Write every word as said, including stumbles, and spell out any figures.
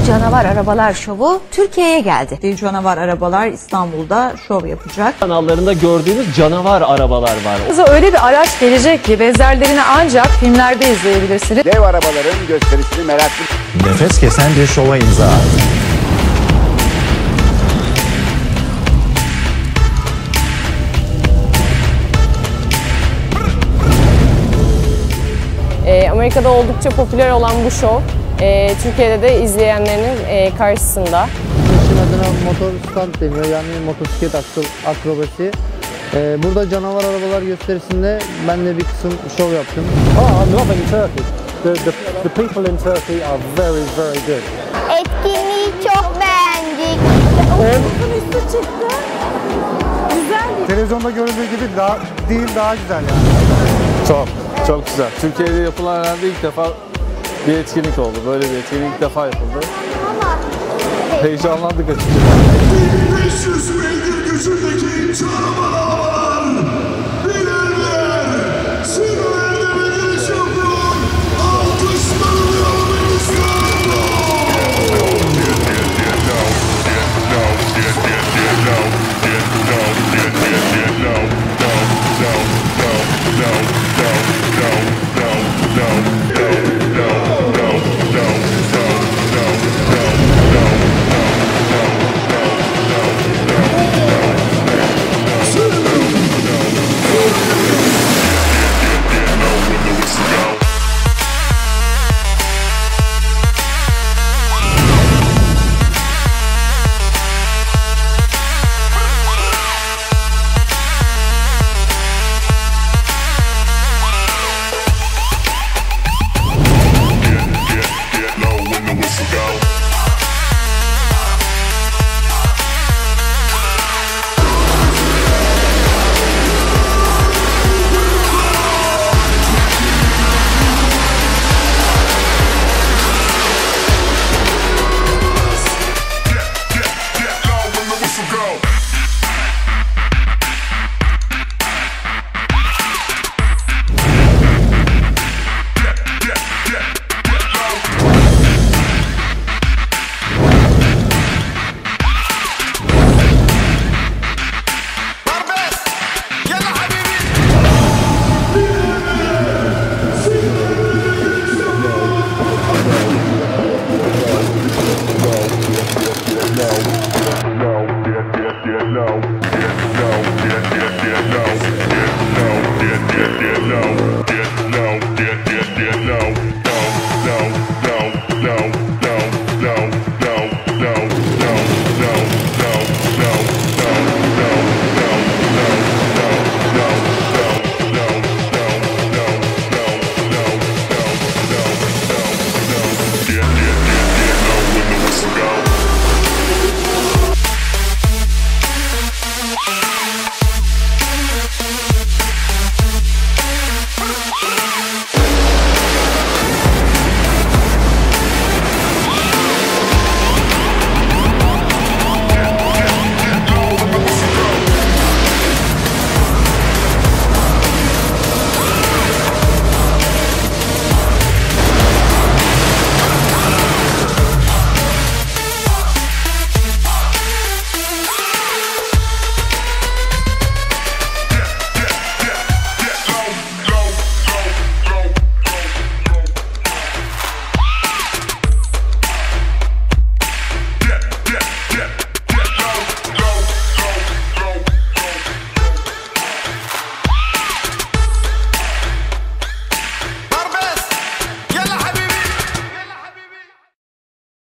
Canavar Arabalar şovu Türkiye'ye geldi. Canavar Arabalar İstanbul'da şov yapacak. Kanallarında gördüğünüz canavar arabalar var. Size öyle bir araç gelecek ki benzerlerini ancak filmlerde izleyebilirsiniz. Dev arabaların gösterisini meraklı. Nefes kesen bir şova imza attı. E, Amerika'da oldukça popüler olan bu şov, e, Türkiye'de de izleyenlerin e, karşısında. İşin adına motor stunt deniyor, yani motosiklet akrobasi. Ee, burada canavar arabalar gösterisinde ben de bir kısım şov yaptım. Oh, I'm loving Turkey. The, the, the people in Turkey are very, very good. Etkinliği çok beğendik. Omuzun üstü çıktı. Güzel. Televizyonda görüldüğü gibi daha değil, daha güzel yani. Çok, çok güzel. Türkiye'de yapılan herhalde ilk defa bir etkinlik oldu. Böyle bir etkinlik ilk defa yapıldı. Heyecanlandık açıkçası. bin beş yüz beygir gücündeki canavar arabalar ilerler. Sürülerine ve giriş yapıyor. Alkışlarını almak istiyorum. Get low when the whistle go.